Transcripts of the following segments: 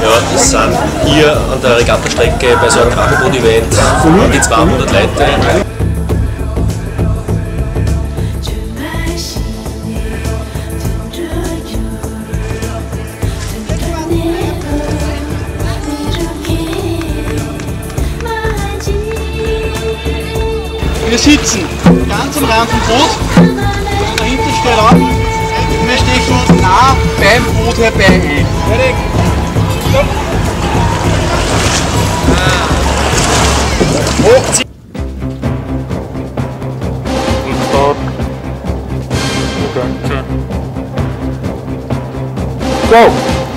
Ja, das sind hier an der Regattastrecke bei so einem Drachenboot-Event an die 200 Leute. Wir sitzen ganz am Rand vom Boot, dahinter steht ab. Wir stechen nah beim Boot herbei ein. Fertig? Stopp! Hochziehen! Go!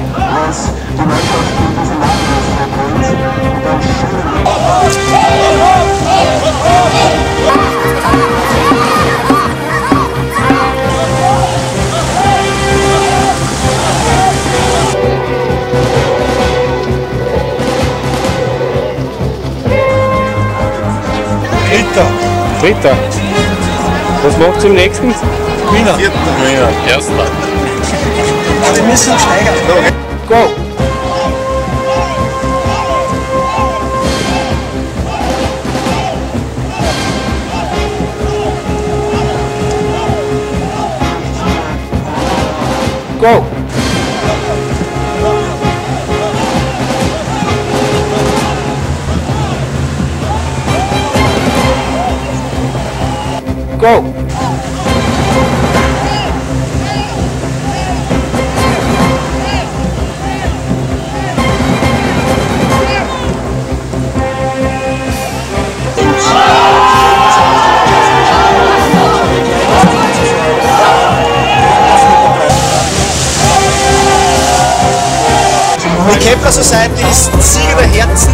Dritter. Was macht ihr im nächsten? Wiener. Wiener. Erster. Wir müssen steigern. Go! Go! Go! Die Kepler Society ist Sieger der Herzen.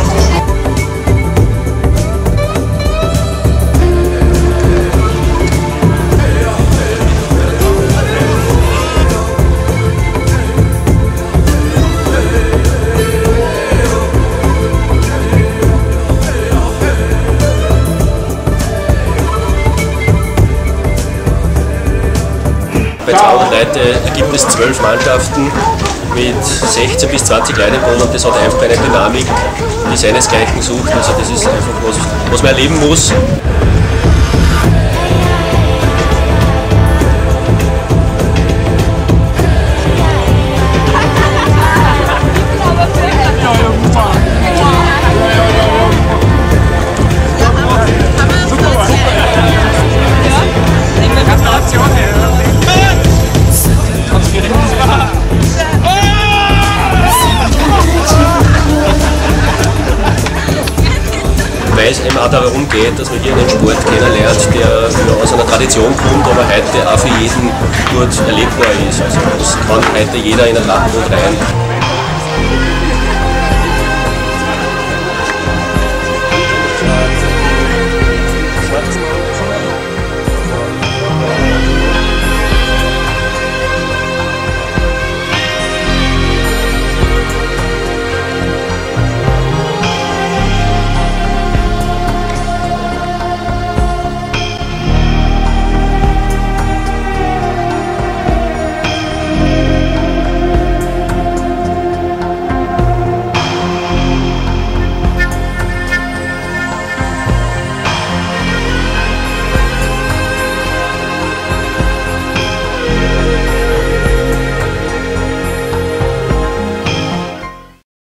Bei 200 Leuten gibt es 12 Mannschaften mit 16 bis 20 Leitebooten und das hat einfach eine Dynamik, die seinesgleichen sucht. Also das ist einfach was man erleben muss. Weil es eben auch darum geht, dass man hier einen Sport kennenlernt, der ja aus einer Tradition kommt, aber heute auch für jeden gut erlebbar ist. Also es kann heute jeder in ein Drachenboot rein.